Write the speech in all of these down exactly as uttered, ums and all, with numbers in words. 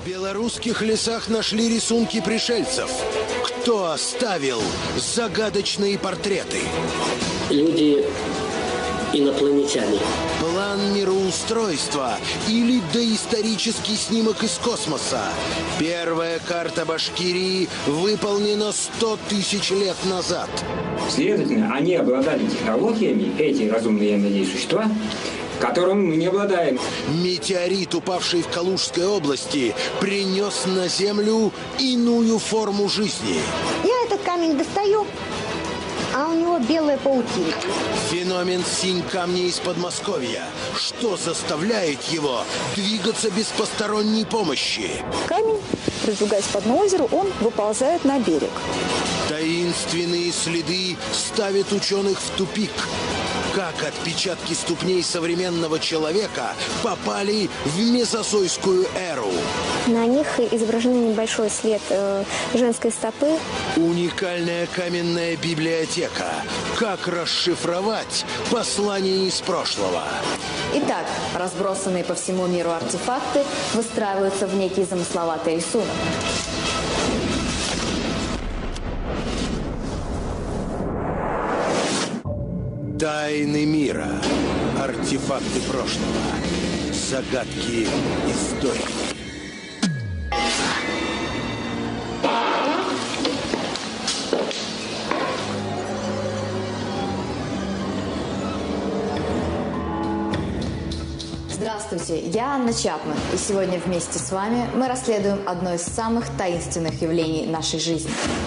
В белорусских лесах нашли рисунки пришельцев. Кто оставил загадочные портреты? Люди инопланетяне. План мироустройства или доисторический снимок из космоса. Первая карта Башкирии выполнена сто тысяч лет назад. Следовательно, они обладали технологиями, эти разумные, я надеюсь, существа, которым мы не обладаем. Метеорит, упавший в Калужской области, принес на Землю иную форму жизни. Я этот камень достаю, а у него белая паутина. Феномен синь камня из Подмосковья. Что заставляет его двигаться без посторонней помощи? Камень, продвигаясь по дну озера, он выползает на берег. Таинственные следы ставят ученых в тупик. Как отпечатки ступней современного человека попали в мезозойскую эру? На них изображен небольшой след э, женской стопы. Уникальная каменная библиотека. Как расшифровать послание из прошлого? Итак, разбросанные по всему миру артефакты выстраиваются в некий замысловатый рисунок. Тайны мира. Артефакты прошлого. Загадки истории. Здравствуйте, я Анна Чапман, и сегодня вместе с вами мы расследуем одно из самых таинственных явлений нашей жизни.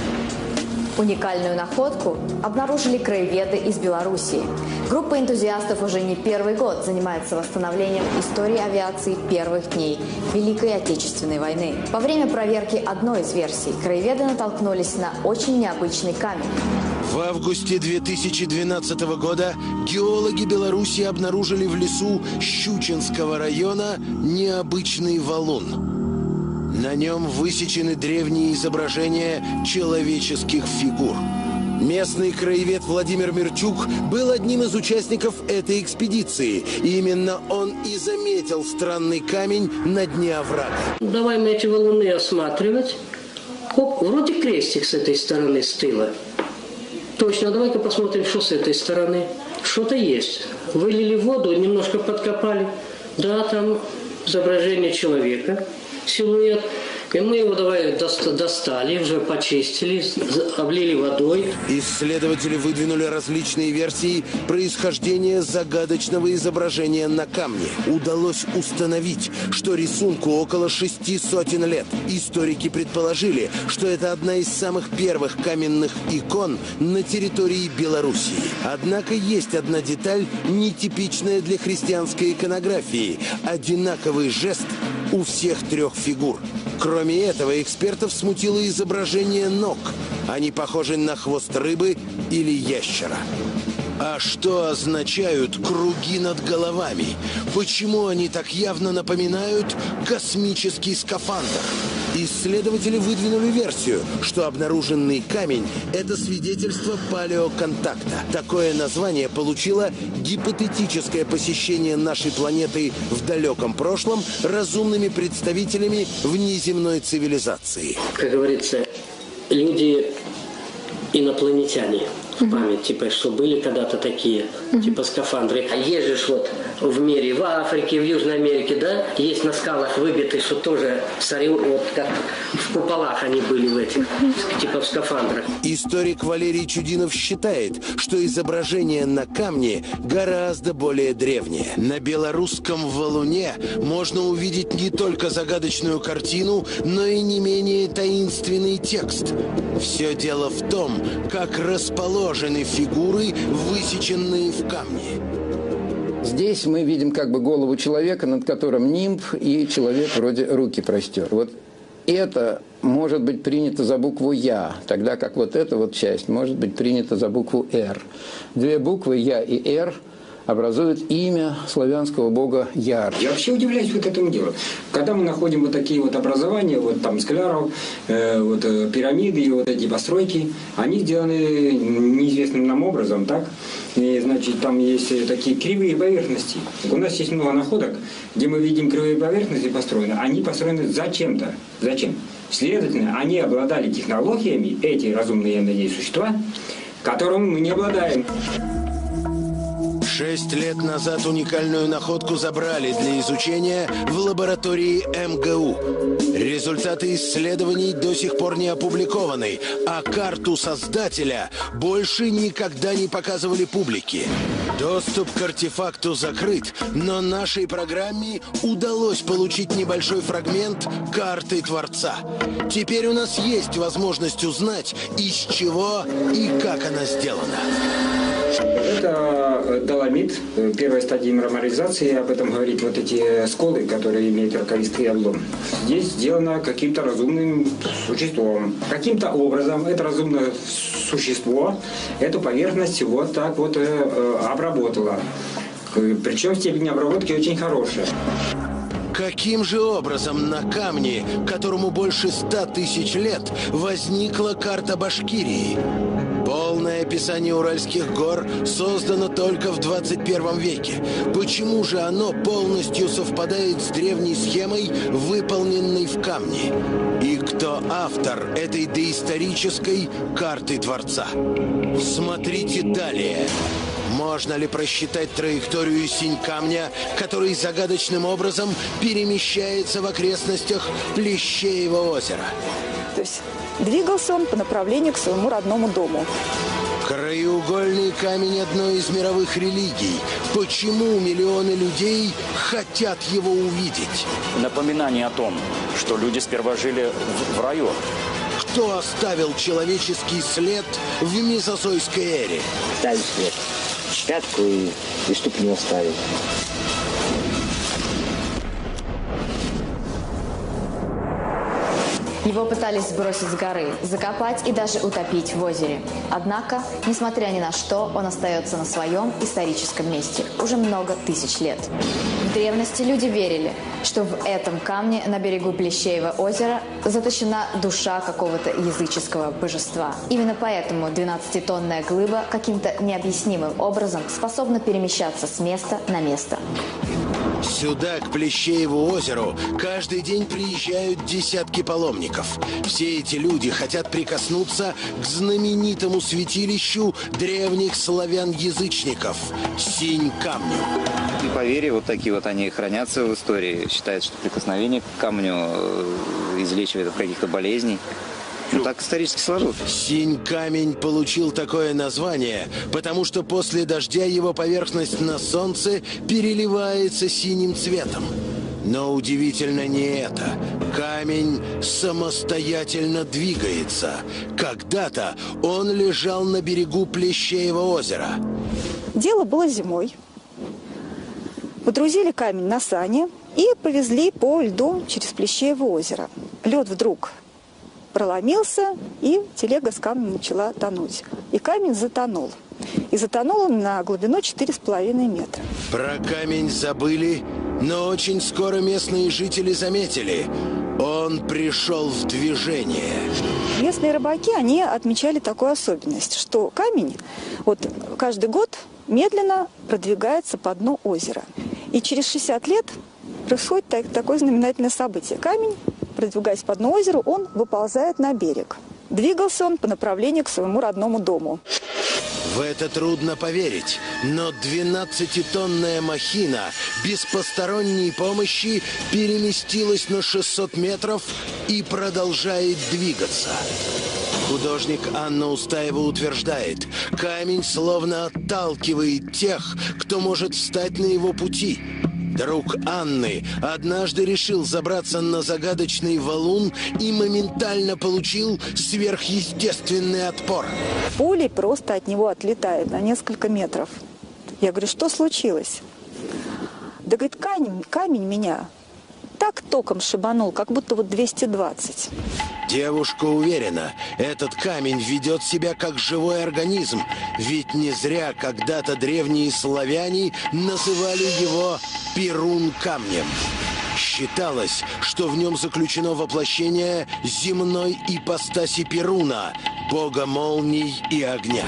Уникальную находку обнаружили краеведы из Белоруссии. Группа энтузиастов уже не первый год занимается восстановлением истории авиации первых дней Великой Отечественной войны. Во время проверки одной из версий краеведы натолкнулись на очень необычный камень. В августе две тысячи двенадцатого года геологи Беларуси обнаружили в лесу Щучинского района необычный валун. На нем высечены древние изображения человеческих фигур. Местный краевед Владимир Мирчук был одним из участников этой экспедиции. И именно он и заметил странный камень на дне оврага. Давай мы эти валуны осматривать. Оп, вроде крестик с этой стороны, с тыла. Точно, давай-ка посмотрим, что с этой стороны. Что-то есть. Вылили воду, немножко подкопали. Да, там изображение человека. Силуэт. И мы его давай достали, уже почистили, облили водой. Исследователи выдвинули различные версии происхождения загадочного изображения на камне. Удалось установить, что рисунку около шести сотен лет. Историки предположили, что это одна из самых первых каменных икон на территории Белоруссии. Однако есть одна деталь, нетипичная для христианской иконографии. Одинаковый жест у всех трех фигур. Кроме этого, экспертов смутило изображение ног. Они похожи на хвост рыбы или ящера. А что означают круги над головами? Почему они так явно напоминают космический скафандр? Исследователи выдвинули версию, что обнаруженный камень – это свидетельство палеоконтакта. Такое название получило гипотетическое посещение нашей планеты в далеком прошлом разумными представителями внеземной цивилизации. Как говорится, люди инопланетяне. В память, типа, что были когда-то такие, uh-huh. типа скафандры. А есть же вот в мире, в Африке, в Южной Америке, да, есть на скалах выбиты, что тоже, смотри, вот как в куполах они были в этих, uh-huh. типа в скафандрах. Историк Валерий Чудинов считает, что изображение на камне гораздо более древнее. На белорусском валуне можно увидеть не только загадочную картину, но и не менее таинственный текст. Все дело в том, как расположены фигуры, высеченные в камне. Здесь мы видим как бы голову человека, над которым нимб, и человек вроде руки простер. Вот это может быть принято за букву «Я», тогда как вот эта вот часть может быть принята за букву «Р». Две буквы «Я» и «Р» образует имя славянского бога Яр. Я вообще удивляюсь вот этому делу. Когда мы находим вот такие вот образования, вот там Скляров, э, вот э, пирамиды и вот эти постройки, они сделаны неизвестным нам образом, так? И, значит, там есть такие кривые поверхности. У нас есть много находок, где мы видим кривые поверхности построены. Они построены зачем-то. Зачем? Следовательно, они обладали технологиями, эти разумные, я надеюсь, существа, которым мы не обладаем. Шесть лет назад уникальную находку забрали для изучения в лаборатории эм гэ у. Результаты исследований до сих пор не опубликованы, а карту создателя больше никогда не показывали публике. Доступ к артефакту закрыт, но нашей программе удалось получить небольшой фрагмент карты Творца. Теперь у нас есть возможность узнать, из чего и как она сделана. Это доломит первой стадии мраморизации, об этом говорит вот эти сколы, которые имеют роковистый облом. Здесь сделано каким-то разумным существом. Каким-то образом это разумное существо эту поверхность вот так вот э, обработало. Причем степень обработки очень хорошая. Каким же образом на камне, которому больше ста тысяч лет, возникла карта Башкирии? Полное описание Уральских гор создано только в двадцать первом веке. Почему же оно полностью совпадает с древней схемой, выполненной в камне? И кто автор этой доисторической карты Творца? Смотрите далее. Можно ли просчитать траекторию синь камня, который загадочным образом перемещается в окрестностях Плещеева озера? То есть двигался он по направлению к своему родному дому. Краеугольный камень одной из мировых религий. Почему миллионы людей хотят его увидеть? Напоминание о том, что люди сперва жили в, в раю. Кто оставил человеческий след в мезозойской эре? Ставить след. Пятку и, и ступню оставил. Его пытались сбросить с горы, закопать и даже утопить в озере. Однако, несмотря ни на что, он остается на своем историческом месте уже много тысяч лет. В древности люди верили, что в этом камне на берегу Плещеева озера заточена душа какого-то языческого божества. Именно поэтому двенадцатитонная глыба каким-то необъяснимым образом способна перемещаться с места на место. Сюда, к Плещееву озеру, каждый день приезжают десятки паломников. Все эти люди хотят прикоснуться к знаменитому святилищу древних славян-язычников – Синь-камню. И поверья вот такие вот, они хранятся в истории. Считается, что прикосновение к камню излечивает от каких-то болезней. Ну, так исторически сложилось. Синь-камень получил такое название, потому что после дождя его поверхность на солнце переливается синим цветом. Но удивительно не это. Камень самостоятельно двигается. Когда-то он лежал на берегу Плещеева озера. Дело было зимой. Подрузили камень на сани и повезли по льду через Плещеево озеро. Лед вдруг проломился, и телега с камнем начала тонуть. И камень затонул. И затонул он на глубину четыре с половиной метра. Про камень забыли, но очень скоро местные жители заметили. Он пришел в движение. Местные рыбаки, они отмечали такую особенность, что камень вот каждый год медленно продвигается по дну озера. И через шестьдесят лет происходит так, такое знаменательное событие. Камень, продвигаясь по дну озера, он выползает на берег. Двигался он по направлению к своему родному дому. В это трудно поверить, но двенадцатитонная махина без посторонней помощи переместилась на шестьсот метров и продолжает двигаться. Художник Анна Устаева утверждает, камень словно отталкивает тех, кто может встать на его пути. Друг Анны однажды решил забраться на загадочный валун и моментально получил сверхъестественный отпор. Пуля просто от него отлетает на несколько метров. Я говорю, что случилось? Да, говорит, камень, камень меня так током шибанул, как будто вот двести двадцать. Девушка уверена, этот камень ведет себя как живой организм, ведь не зря когда-то древние славяне называли его Перун камнем. Считалось, что в нем заключено воплощение земной ипостаси Перуна, бога молний и огня.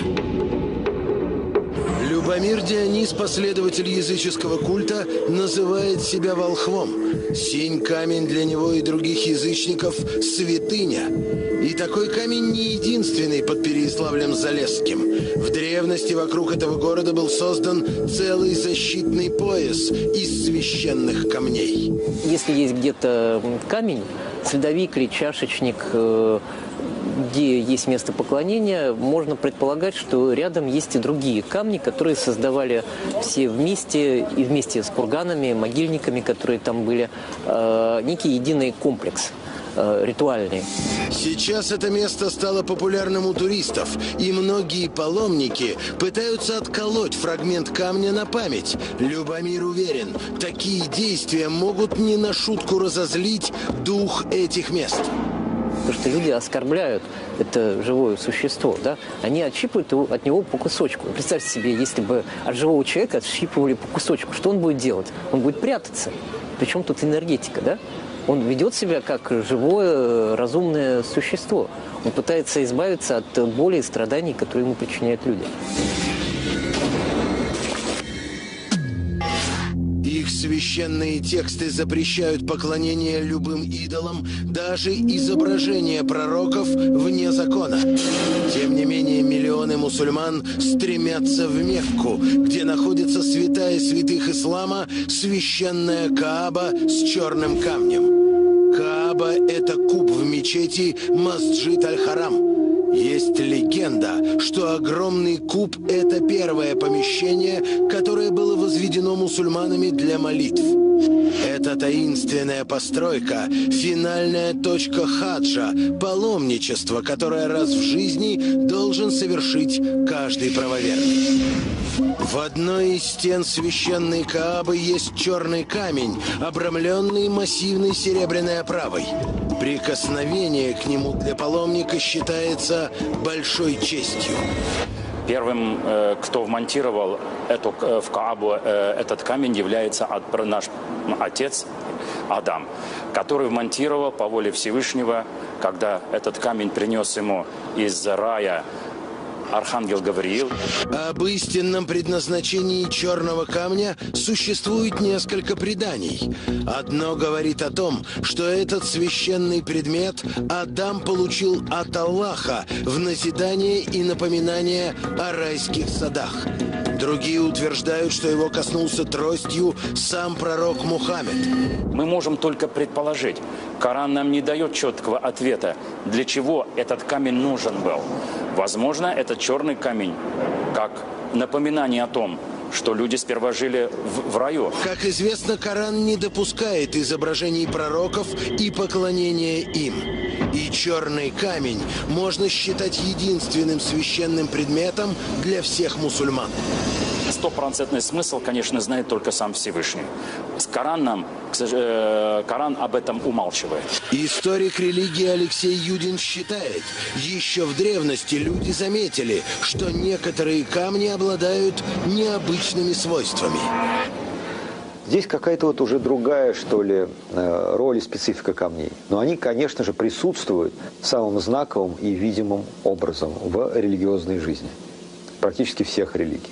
Любомир Дионис, последователь языческого культа, называет себя волхвом. Синь камень для него и других язычников – святыня. И такой камень не единственный под Переяславлем-Залесским. В древности вокруг этого города был создан целый защитный пояс из священных камней. Если есть где-то камень, следовик или чашечник, где есть место поклонения, можно предполагать, что рядом есть и другие камни, которые создавали все вместе, и вместе с курганами, могильниками, которые там были, некий единый комплекс ритуальный. Сейчас это место стало популярным у туристов, и многие паломники пытаются отколоть фрагмент камня на память. Любомир уверен, такие действия могут не на шутку разозлить дух этих мест. Потому что люди оскорбляют это живое существо, да? Они отщипывают его, от него по кусочку. Представьте себе, если бы от живого человека отщипывали по кусочку, что он будет делать? Он будет прятаться. Причем тут энергетика, да? Он ведет себя как живое, разумное существо. Он пытается избавиться от боли и страданий, которые ему причиняют люди. Их священные тексты запрещают поклонение любым идолам, даже изображение пророков вне закона. Тем не менее, миллионы мусульман стремятся в Мекку, где находится святая святых ислама, священная Кааба с черным камнем. Кааба – это куб в мечети Масджид Аль-Харам. Есть легенда, что огромный куб – это первое помещение, которое было возведено мусульманами для молитв. Эта таинственная постройка – финальная точка хаджа, паломничества, которое раз в жизни должен совершить каждый правоверный. В одной из стен священной Каабы есть черный камень, обрамленный массивной серебряной оправой. Прикосновение к нему для паломника считается большой честью. Первым, кто вмонтировал эту, в Каабу этот камень, является наш отец Адам, который вмонтировал по воле Всевышнего, когда этот камень принес ему из рая архангел Гавриил. Об истинном предназначении черного камня существует несколько преданий. Одно говорит о том, что этот священный предмет Адам получил от Аллаха в назидание и напоминание о райских садах. Другие утверждают, что его коснулся тростью сам пророк Мухаммед. Мы можем только предположить. Коран нам не дает четкого ответа, для чего этот камень нужен был. Возможно, этот черный камень как напоминание о том, что люди сперва жили в, в раю. Как известно, Коран не допускает изображений пророков и поклонения им. И черный камень можно считать единственным священным предметом для всех мусульман. Стопроцентный смысл, конечно, знает только сам Всевышний. Коран нам, Коран об этом умалчивает. Историк религии Алексей Юдин считает, еще в древности люди заметили, что некоторые камни обладают необычными свойствами. Здесь какая-то вот уже другая, что ли, роль и специфика камней. Но они, конечно же, присутствуют самым знаковым и видимым образом в религиозной жизни. Практически всех религий.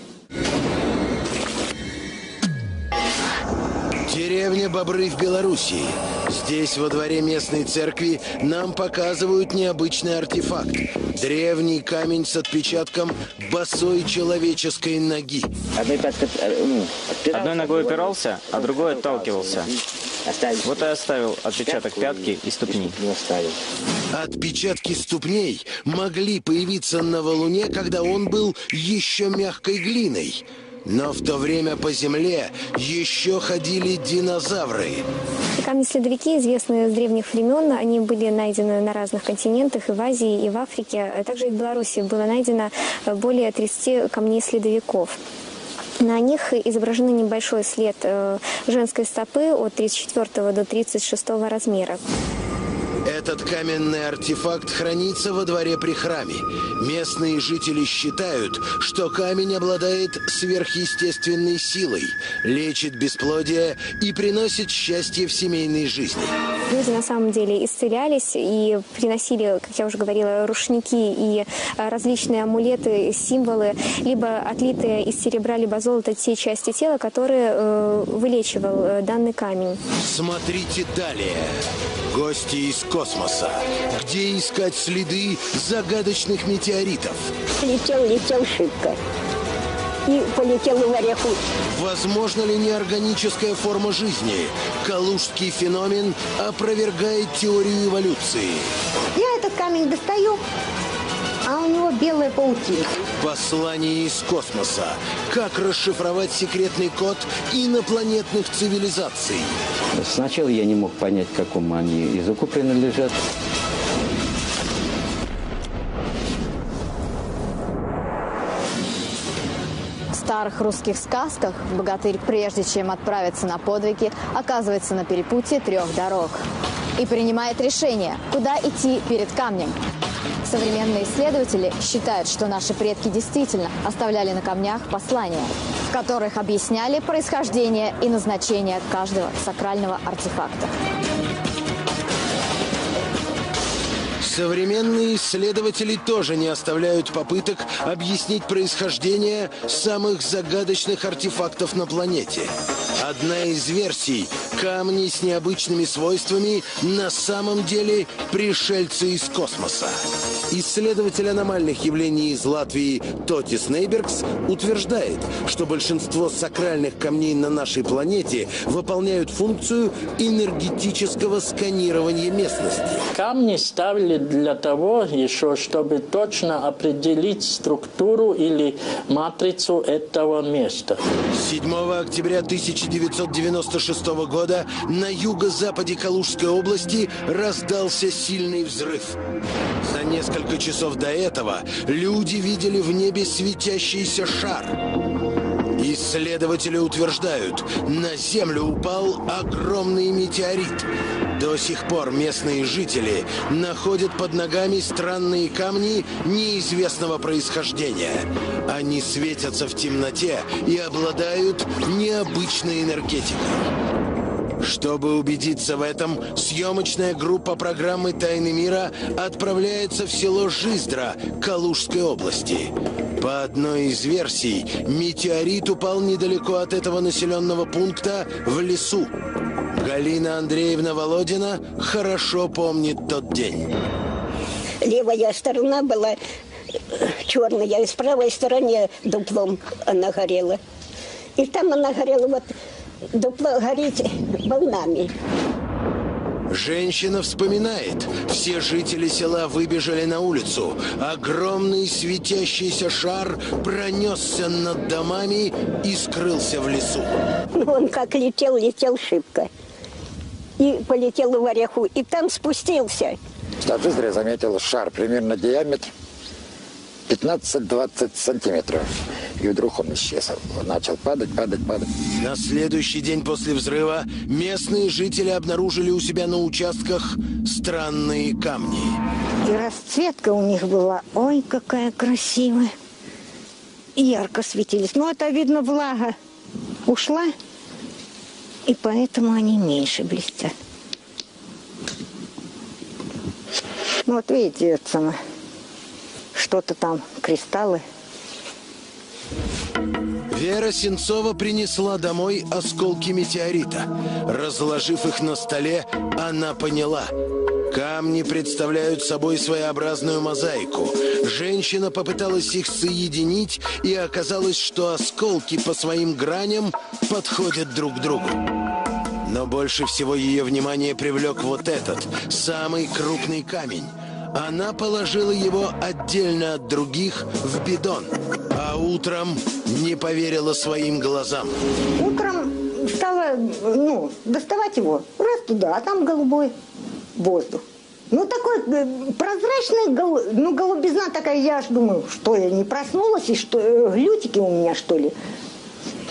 Деревня Бобры в Белоруссии. Здесь, во дворе местной церкви, нам показывают необычный артефакт. Древний камень с отпечатком босой человеческой ноги. Одной ногой упирался, а другой отталкивался. Вот и оставил отпечаток пятки и ступни. Отпечатки ступней могли появиться на валуне, когда он был еще мягкой глиной. Но в то время по земле еще ходили динозавры. Камни-следовики, известные с древних времен, они были найдены на разных континентах, и в Азии, и в Африке. Также и в Беларуси было найдено более тридцати камней-следовиков. На них изображены небольшой след женской стопы от тридцать четвёртого до тридцать шестого размера. Этот каменный артефакт хранится во дворе при храме. Местные жители считают, что камень обладает сверхъестественной силой, лечит бесплодие и приносит счастье в семейной жизни. Люди на самом деле исцелялись и приносили, как я уже говорила, рушники и различные амулеты, символы, либо отлитые из серебра, либо золота те части тела, которые э, вылечивал э, данный камень. Смотрите далее. Гости из космоса. Где искать следы загадочных метеоритов? Летел, летел шибко. И полетел в Ореху. Возможно ли неорганическая форма жизни? Калужский феномен опровергает теорию эволюции. Я этот камень достаю, а у него белая паутина. Послание из космоса. Как расшифровать секретный код инопланетных цивилизаций? Сначала я не мог понять, к какому они языку принадлежат. В старых русских сказках богатырь, прежде чем отправиться на подвиги, оказывается на перепутье трех дорог и принимает решение, куда идти перед камнем. Современные исследователи считают, что наши предки действительно оставляли на камнях послания, в которых объясняли происхождение и назначение каждого сакрального артефакта. Современные исследователи тоже не оставляют попыток объяснить происхождение самых загадочных артефактов на планете. Одна из версий – камни с необычными свойствами на самом деле пришельцы из космоса. Исследователь аномальных явлений из Латвии Тотис Нейбергс утверждает, что большинство сакральных камней на нашей планете выполняют функцию энергетического сканирования местности. Камни ставили для того еще, чтобы точно определить структуру или матрицу этого места. седьмого октября тысяча девятьсот девяносто шестого года на юго-западе Калужской области раздался сильный взрыв. За несколько часов до этого люди видели в небе светящийся шар. Исследователи утверждают, на Землю упал огромный метеорит. До сих пор местные жители находят под ногами странные камни неизвестного происхождения. Они светятся в темноте и обладают необычной энергетикой. Чтобы убедиться в этом, съемочная группа программы «Тайны мира» отправляется в село Жиздра Калужской области. По одной из версий, метеорит упал недалеко от этого населенного пункта в лесу. Галина Андреевна Володина хорошо помнит тот день. Левая сторона была черная, и с правой стороны дуплом она горела. И там она горела, вот дупло горит волнами. Женщина вспоминает. Все жители села выбежали на улицу. Огромный светящийся шар пронесся над домами и скрылся в лесу. Ну, он как летел, летел шибко. И полетел в Ореху, и там спустился. В Жиздре заметил шар, примерно диаметр пятнадцать-двадцать сантиметров. И вдруг он исчез. Он начал падать, падать, падать. На следующий день после взрыва местные жители обнаружили у себя на участках странные камни. И расцветка у них была, ой, какая красивая. И ярко светились. Но это, видно, влага ушла, и поэтому они меньше блестят. Ну вот видите, это самое, что-то там, кристаллы. Вера Сенцова принесла домой осколки метеорита. Разложив их на столе, она поняла. Камни представляют собой своеобразную мозаику. Женщина попыталась их соединить, и оказалось, что осколки по своим граням подходят друг к другу. Но больше всего ее внимание привлек вот этот, самый крупный камень. Она положила его отдельно от других в бидон, а утром не поверила своим глазам. Утром стала, ну, доставать его, раз туда, а там голубой воздух. Ну, такой прозрачный, гол... ну, голубизна такая, я аж думаю, что я не проснулась, и что, глютики у меня, что ли?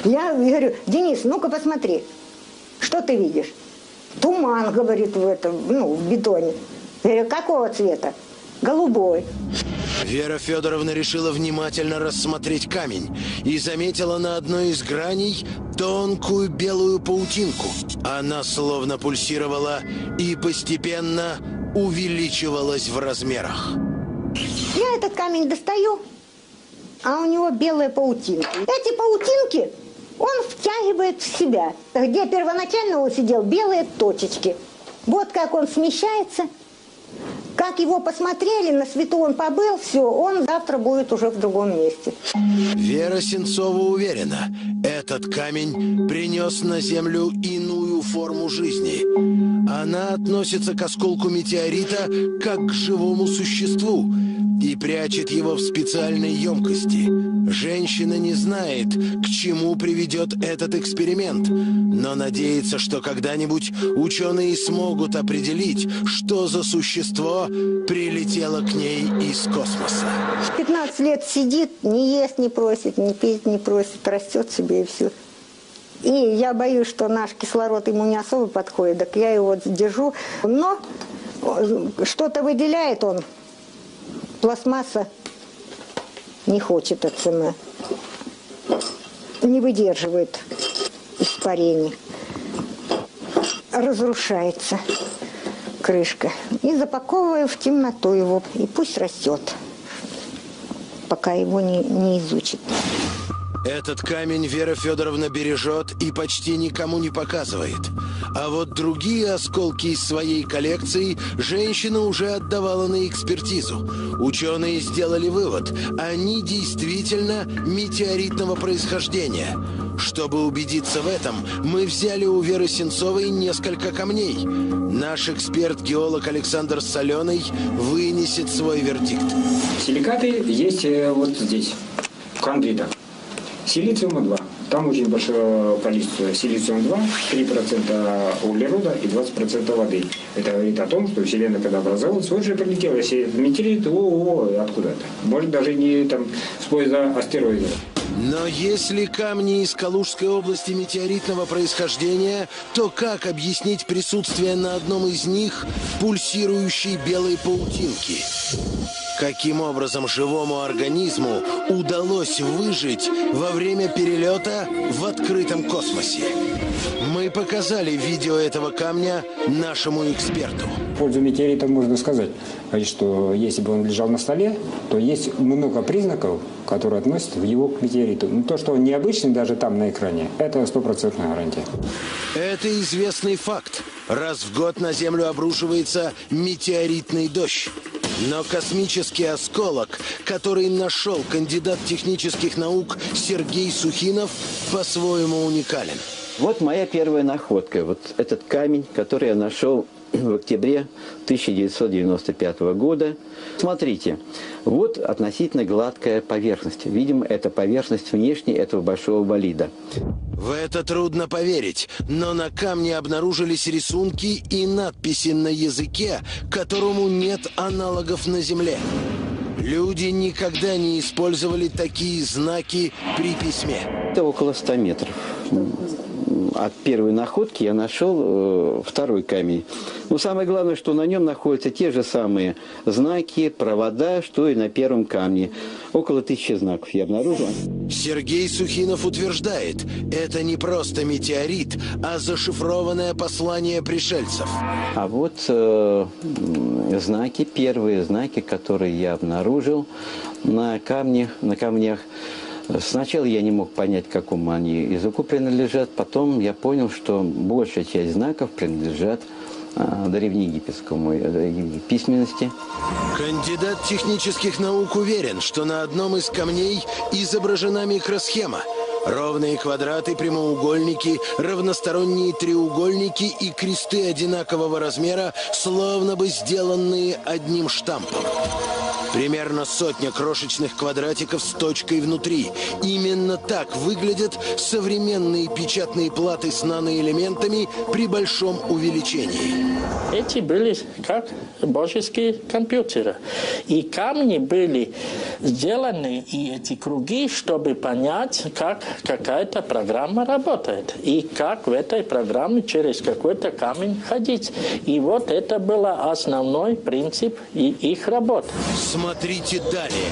Я говорю: Денис, ну-ка посмотри, что ты видишь? Туман, говорит, в этом, ну, в бетоне. Я говорю: какого цвета? Голубой. Вера Федоровна решила внимательно рассмотреть камень и заметила на одной из граней тонкую белую паутинку. Она словно пульсировала и постепенно увеличивалась в размерах. Я этот камень достаю, а у него белая паутинка. Эти паутинки он втягивает в себя. Где первоначально он сидел, белые точечки. Вот как он смещается. Как его посмотрели, на свету он побыл, все, он завтра будет уже в другом месте. Вера Сенцова уверена, этот камень принес на Землю иную форму жизни. Она относится к осколку метеорита как к живому существу и прячет его в специальной емкости. Женщина не знает, к чему приведет этот эксперимент, но надеется, что когда-нибудь ученые смогут определить, что за существо прилетело к ней из космоса. пятнадцать лет сидит, не ест, не просит, не пить не просит, растет себе и все. И я боюсь, что наш кислород ему не особо подходит, так я его держу. Но что-то выделяет он, пластмасса не хочет от цены, не выдерживает испарений, разрушается крышка. И запаковываю в темноту его, и пусть растет, пока его не, не изучит. Этот камень Вера Федоровна бережет и почти никому не показывает. А вот другие осколки из своей коллекции женщина уже отдавала на экспертизу. Ученые сделали вывод: они действительно метеоритного происхождения. Чтобы убедиться в этом, мы взяли у Веры Сенцовой несколько камней. Наш эксперт-геолог Александр Соленый вынесет свой вердикт. Силикаты есть вот здесь, в хондритах. Силициума два. Там очень большое количество силициум-два, три процента углерода и двадцать процентов воды. Это говорит о том, что Вселенная, когда образовалась, вот же прилетела, если метеорит, о-о-о, откуда-то. Может, даже не там с поезда астероида. Но если камни из Калужской области метеоритного происхождения, то как объяснить присутствие на одном из них пульсирующей белой паутинки? Каким образом живому организму удалось выжить во время перелета в открытом космосе? Мы показали видео этого камня нашему эксперту. В пользу метеорита можно сказать, что если бы он лежал на столе, то есть много признаков, которые относят его к метеориту. Но то, что он необычный даже там на экране, это стопроцентная гарантия. Это известный факт. Раз в год на Землю обрушивается метеоритный дождь. Но космический осколок, который нашел кандидат технических наук Сергей Сухинов, по-своему уникален. Вот моя первая находка. Вот этот камень, который я нашел в октябре тысяча девятьсот девяносто пятого года. Смотрите, вот относительно гладкая поверхность. Видимо, это поверхность внешней этого большого болида. В это трудно поверить, но на камне обнаружились рисунки и надписи на языке, которому нет аналогов на Земле. Люди никогда не использовали такие знаки при письме. Это около ста метров. От первой находки я нашел э, второй камень. Но самое главное, что на нем находятся те же самые знаки, провода, что и на первом камне. Около тысячи знаков я обнаружил. Сергей Сухинов утверждает, это не просто метеорит, а зашифрованное послание пришельцев. А вот э, знаки, первые знаки, которые я обнаружил на камне, на камнях. Сначала я не мог понять, к какому они языку принадлежат. Потом я понял, что большая часть знаков принадлежат а, древнеегипетскому э, письменности. Кандидат технических наук уверен, что на одном из камней изображена микросхема. Ровные квадраты, прямоугольники, равносторонние треугольники и кресты одинакового размера, словно бы сделанные одним штампом. Примерно сотня крошечных квадратиков с точкой внутри. Именно так выглядят современные печатные платы с наноэлементами при большом увеличении. Эти были как божеские компьютеры. И камни были сделаны, и эти круги, чтобы понять, как какая-то программа работает. И как в этой программе через какой-то камень ходить. И вот это был основной принцип и их работы. Смотрите далее.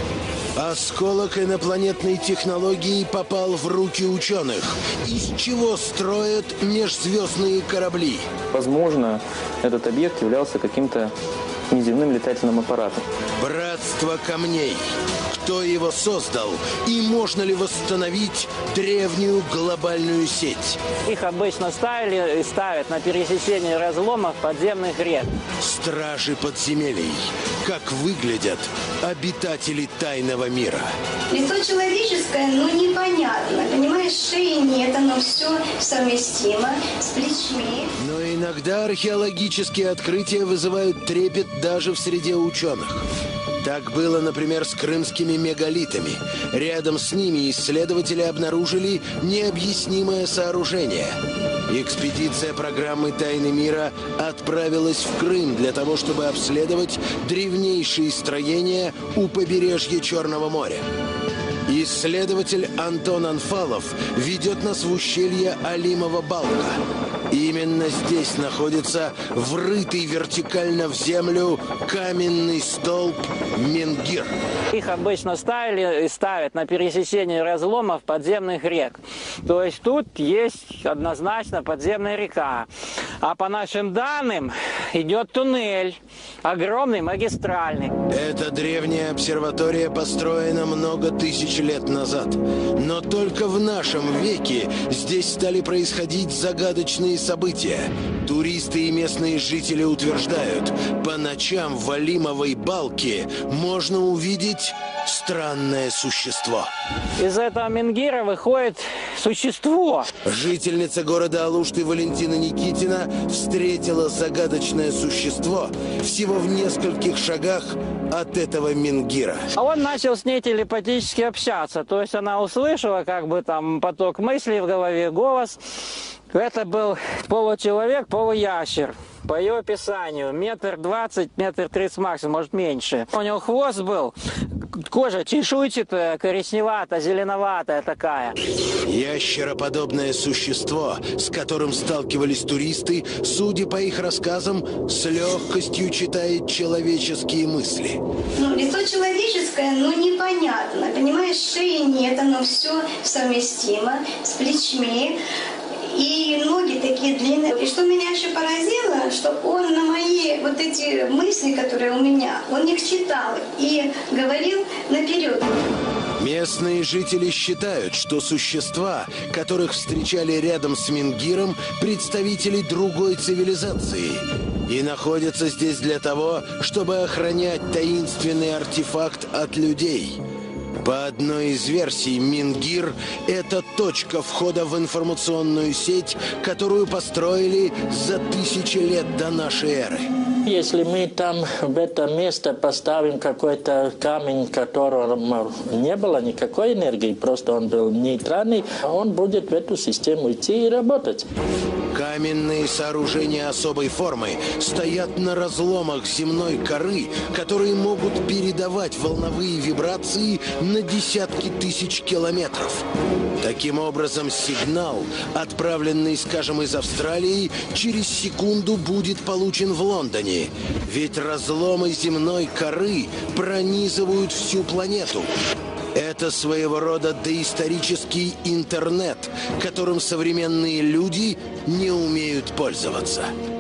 Осколок инопланетной технологии попал в руки ученых. Из чего строят межзвездные корабли? Возможно, этот объект являлся каким-то неземным летательным аппаратом. Братство камней. Кто его создал? И можно ли восстановить древнюю глобальную сеть? Их обычно ставили и ставят на пересечении разломов подземных рек. Стражи подземелий. Как выглядят обитатели тайного мира? Лицо человеческое, ну непонятно. Понимаешь, шеи нет, оно все совместимо с плечами. Но иногда археологические открытия вызывают трепет даже в среде ученых. Так было, например, с крымскими мегалитами. Рядом с ними исследователи обнаружили необъяснимое сооружение. Экспедиция программы «Тайны мира» отправилась в Крым для того, чтобы обследовать древнейшие строения у побережья Черного моря. Исследователь Антон Анфалов ведет нас в ущелье Алимова балка. Именно здесь находится врытый вертикально в землю каменный столб Менгир. Их обычно ставили и ставят на пересечении разломов подземных рек. То есть тут есть однозначно подземная река. А по нашим данным идет туннель, огромный, магистральный. Эта древняя обсерватория построена много тысяч лет назад. Но только в нашем веке здесь стали происходить загадочные события. Туристы и местные жители утверждают, по ночам в Алимовой балке можно увидеть странное существо. Из этого Менгира выходит существо. Жительница города Алушты Валентина Никитина встретила загадочное существо всего в нескольких шагах от этого Менгира. А он начал с ней телепатически общаться. То есть она услышала как бы там поток мыслей в голове, голос. Это был получеловек, полуящер. По ее описанию, метр двадцать, метр тридцать максимум, может меньше. У него хвост был, кожа чешуйчатая, коричневатая, зеленоватая такая. Ящероподобное существо, с которым сталкивались туристы, судя по их рассказам, с легкостью читает человеческие мысли. Ну, лицо человеческое, ну непонятно. Понимаешь, шеи нет, оно все совместимо с плечами. И ноги такие длинные. И что меня еще поразило, что он на мои вот эти мысли, которые у меня, он их читал и говорил наперед. Местные жители считают, что существа, которых встречали рядом с Менгиром, представители другой цивилизации. И находятся здесь для того, чтобы охранять таинственный артефакт от людей. По одной из версий, Менгир – это точка входа в информационную сеть, которую построили за тысячи лет до нашей эры. Если мы там в это место поставим какой-то камень, которого не было никакой энергии, просто он был нейтральный, он будет в эту систему идти и работать. Каменные сооружения особой формы стоят на разломах земной коры, которые могут передавать волновые вибрации на десятки тысяч километров. Таким образом, сигнал, отправленный, скажем, из Австралии, через секунду будет получен в Лондоне. Ведь разломы земной коры пронизывают всю планету. Это своего рода доисторический интернет, которым современные люди не умеют пользоваться.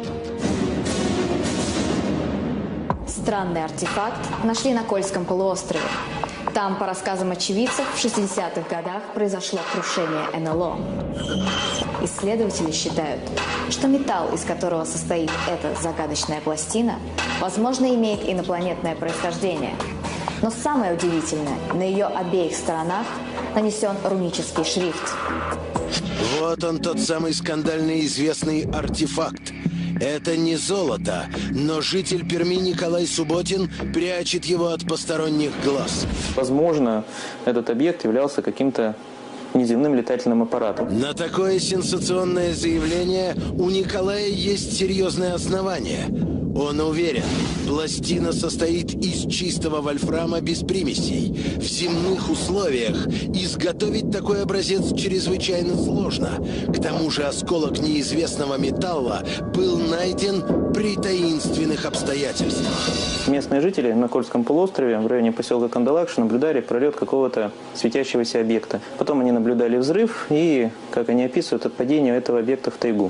Странный артефакт нашли на Кольском полуострове. Там, по рассказам очевидцев, в шестидесятых годах произошло крушение эн эл о. Исследователи считают, что металл, из которого состоит эта загадочная пластина, возможно, имеет инопланетное происхождение. Но самое удивительное, на ее обеих сторонах нанесен рунический шрифт. Вот он, тот самый скандально известный артефакт. Это не золото, но житель Перми Николай Субботин прячет его от посторонних глаз. Возможно, этот объект являлся каким-то неземным летательным аппаратом. На такое сенсационное заявление у Николая есть серьезное основание. Он уверен, пластина состоит из чистого вольфрама без примесей. В земных условиях изготовить такой образец чрезвычайно сложно. К тому же осколок неизвестного металла был найден при таинственных обстоятельствах. Местные жители на Кольском полуострове в районе поселка Кандалакша наблюдали пролет какого-то светящегося объекта. Потом они наблюдали взрыв и, как они описывают, отпадение этого объекта в тайгу.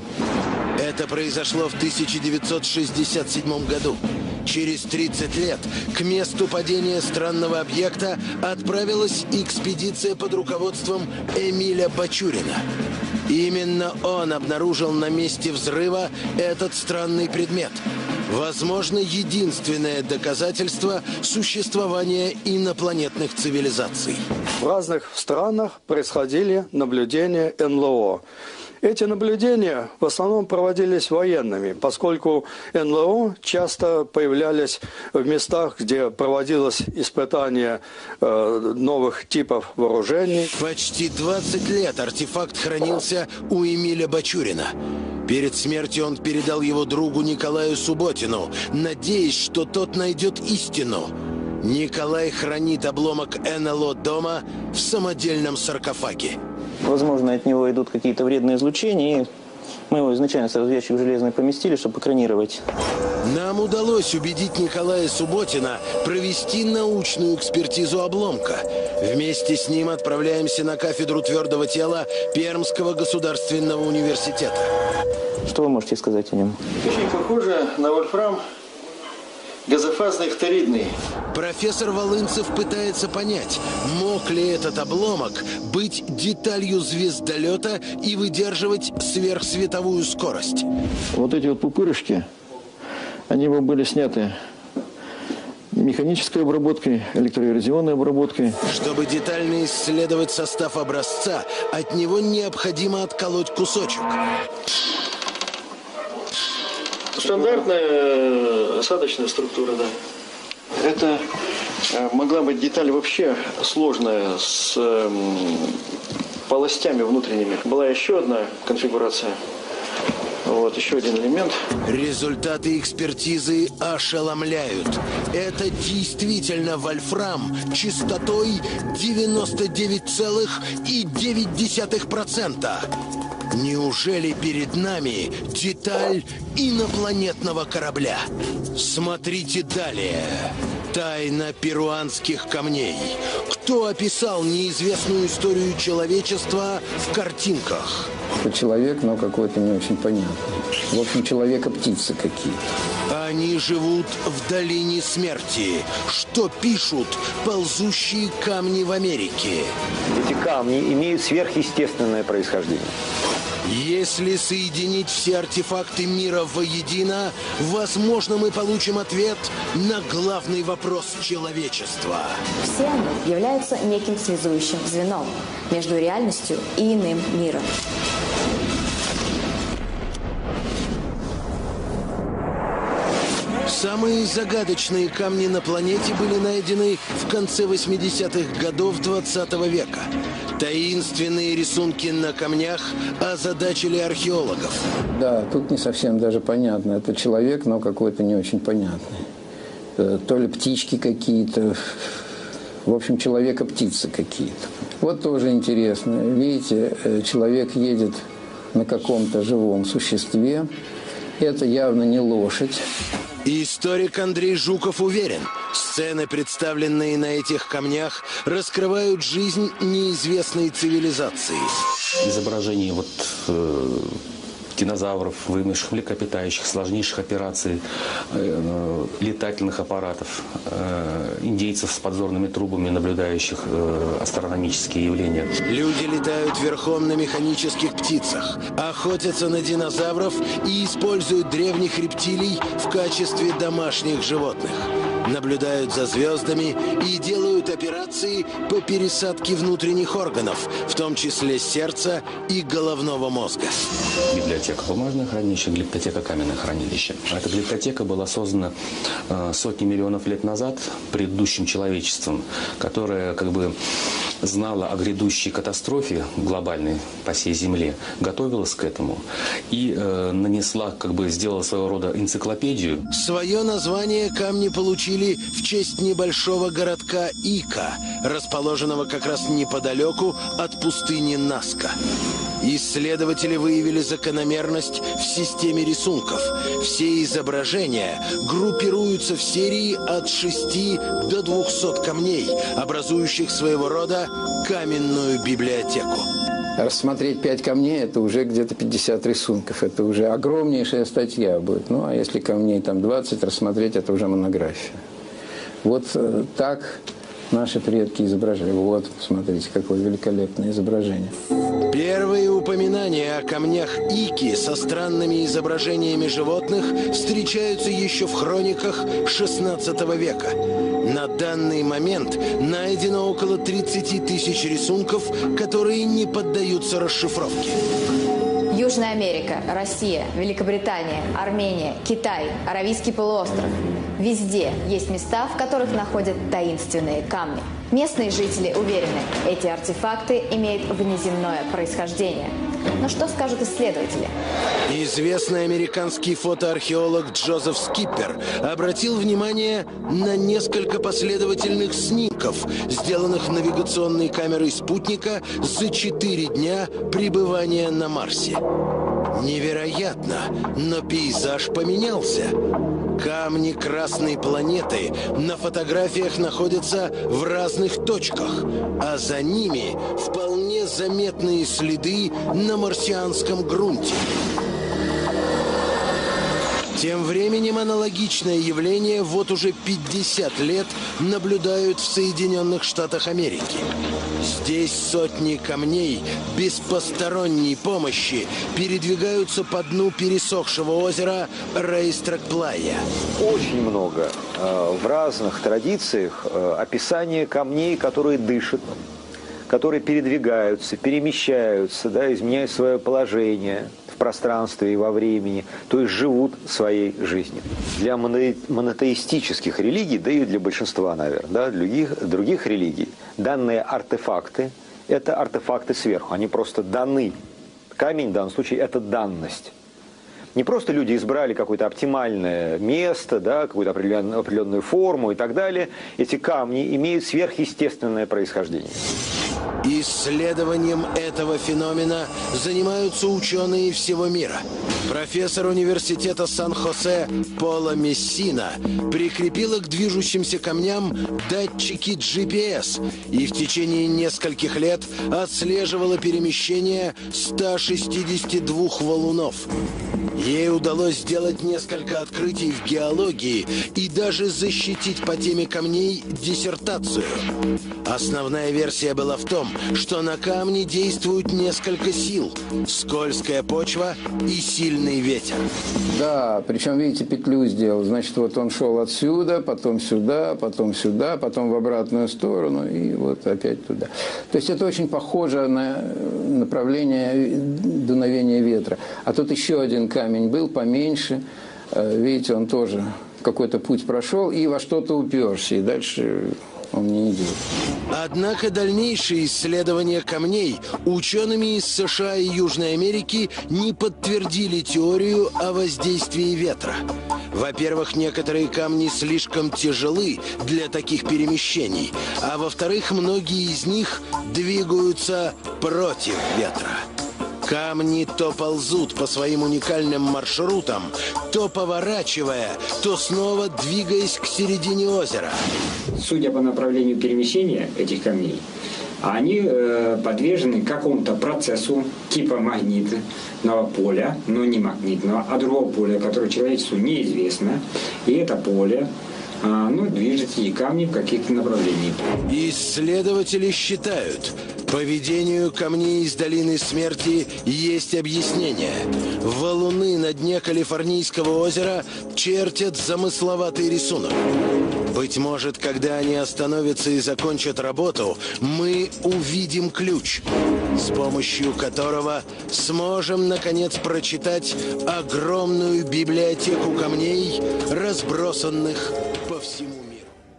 Это произошло в тысяча девятьсот шестьдесят седьмом году. Через тридцать лет к месту падения странного объекта отправилась экспедиция под руководством Эмиля Бачурина. Именно он обнаружил на месте взрыва этот странный предмет. Возможно, единственное доказательство существования инопланетных цивилизаций. В разных странах происходили наблюдения эн эл о. Эти наблюдения в основном проводились военными, поскольку эн эл о часто появлялись в местах, где проводилось испытание э, новых типов вооружений. Почти двадцать лет артефакт хранился у Эмиля Бачурина. Перед смертью он передал его другу Николаю Субботину, надеясь, что тот найдет истину. Николай хранит обломок эн эл о дома в самодельном саркофаге. Возможно, от него идут какие-то вредные излучения, и мы его изначально сразу в ящик железный поместили, чтобы экранировать. Нам удалось убедить Николая Субботина провести научную экспертизу обломка. Вместе с ним отправляемся на кафедру твердого тела Пермского государственного университета. Что вы можете сказать о нем? Очень похоже на вольфрам газофазный фторидный. Профессор Волынцев пытается понять, мог ли этот обломок быть деталью звездолета и выдерживать сверхсветовую скорость. Вот эти вот пупырышки, они бы были сняты механической обработкой, электроэрозионной обработкой. Чтобы детально исследовать состав образца, от него необходимо отколоть кусочек. Стандартная осадочная структура, да. Это могла быть деталь вообще сложная, с э, полостями внутренними. Была еще одна конфигурация. Вот, еще один элемент. Результаты экспертизы ошеломляют. Это действительно вольфрам частотой девяносто девять целых девять десятых процента. Неужели перед нами деталь инопланетного корабля? Смотрите далее. Тайна перуанских камней. Кто описал неизвестную историю человечества в картинках? Человек, но какой-то не очень понятный. В общем, человека-птицы какие-то. Они живут в долине смерти. Что пишут ползущие камни в Америке? Эти камни имеют сверхъестественное происхождение. Если соединить все артефакты мира воедино, возможно, мы получим ответ на главный вопрос человечества. Все они являются неким связующим звеном между реальностью и иным миром. Самые загадочные камни на планете были найдены в конце восьмидесятых годов двадцатого века. Таинственные рисунки на камнях озадачили археологов. Да, тут не совсем даже понятно. Это человек, но какой-то не очень понятный. То ли птички какие-то. В общем, человека-птицы какие-то. Вот тоже интересно. Видите, человек едет на каком-то живом существе. Это явно не лошадь. Историк Андрей Жуков уверен, сцены, представленные на этих камнях, раскрывают жизнь неизвестной цивилизации. Изображение вот э, динозавров, вымерших млекопитающих, сложнейших операций, э, летательных аппаратов, э, индейцев с подзорными трубами, наблюдающих э, астрономические явления. Люди летают верхом на механических птицах, охотятся на динозавров и используют древних рептилий в качестве домашних животных. наблюдают за звездами и делают операции по пересадке внутренних органов, в том числе сердца и головного мозга. Библиотека бумажное хранилище, библиотека каменное хранилище. Эта библиотека была создана э, сотни миллионов лет назад предыдущим человечеством, которое как бы знало о грядущей катастрофе глобальной по всей Земле, готовилась к этому и э, нанесла, как бы сделала своего рода энциклопедию. Свое название камни получили в честь небольшого городка Ика, расположенного как раз неподалеку от пустыни Наска. Исследователи выявили закономерность в системе рисунков. Все изображения группируются в серии от шести до двухсот камней, образующих своего рода каменную библиотеку. Рассмотреть пять камней – это уже где-то пятьдесят рисунков. Это уже огромнейшая статья будет. Ну, а если камней там двадцать, рассмотреть – это уже монография. Вот так наши предки изображали. Вот, смотрите, какое великолепное изображение. Первые упоминания о камнях Ики со странными изображениями животных встречаются еще в хрониках шестнадцатого века. На данный момент найдено около тридцати тысяч рисунков, которые не поддаются расшифровке. Южная Америка, Россия, Великобритания, Армения, Китай, Аравийский полуостров. Везде есть места, в которых находят таинственные камни. Местные жители уверены, эти артефакты имеют внеземное происхождение. Но что скажут исследователи? Известный американский фотоархеолог Джозеф Скиппер обратил внимание на несколько последовательных снимков, сделанных навигационной камерой спутника за четыре дня пребывания на Марсе. Невероятно, но пейзаж поменялся. Камни Красной планеты на фотографиях находятся в разных точках, а за ними вполне заметные следы на марсианском грунте. Тем временем аналогичное явление вот уже пятьдесят лет наблюдают в Соединенных Штатах Америки. Здесь сотни камней без посторонней помощи передвигаются по дну пересохшего озера Рейстрак-Плайя. Очень много э, в разных традициях э, описания камней, которые дышат, которые передвигаются, перемещаются, да, изменяют свое положение в пространстве и во времени, то есть живут своей жизнью. Для монотеистических религий, да и для большинства, наверное, да, других, других религий, данные артефакты – это артефакты сверху, они просто даны. Камень в данном случае – это данность. Не просто люди избрали какое-то оптимальное место, да, какую-то определенную, определенную форму и так далее. Эти камни имеют сверхъестественное происхождение. Исследованием этого феномена занимаются ученые всего мира. Профессор университета Сан-Хосе Пола Мессина прикрепила к движущимся камням датчики джи пи эс и в течение нескольких лет отслеживала перемещение ста шестидесяти двух валунов. Ей удалось сделать несколько открытий в геологии и даже защитить по теме камней диссертацию. Основная версия была в том, что на камне действуют несколько сил – скользкая почва и сильный ветер. Да, причем, видите, петлю сделал. Значит, вот он шел отсюда, потом сюда, потом сюда, потом в обратную сторону и вот опять туда. То есть это очень похоже на направление дуновения ветра. А тут еще один камень был поменьше. Видите, он тоже какой-то путь прошел и во что-то уперся. И дальше он не идет. Однако дальнейшие исследования камней учеными из США и Южной Америки не подтвердили теорию о воздействии ветра. Во-первых, некоторые камни слишком тяжелы для таких перемещений, а во-вторых, многие из них двигаются против ветра. Камни то ползут по своим уникальным маршрутам, то поворачивая, то снова двигаясь к середине озера. Судя по направлению перемещения этих камней, они э, подвержены какому-то процессу типа магнитного поля, но не магнитного, а другого поля, которое человечеству неизвестно. И это поле оно движет эти камни в каких-то направлениях. Исследователи считают, Поведению камней из долины смерти есть объяснение. Валуны на дне Калифорнийского озера чертят замысловатый рисунок. Быть может, когда они остановятся и закончат работу, мы увидим ключ, с помощью которого сможем, наконец, прочитать огромную библиотеку камней, разбросанных по всему миру.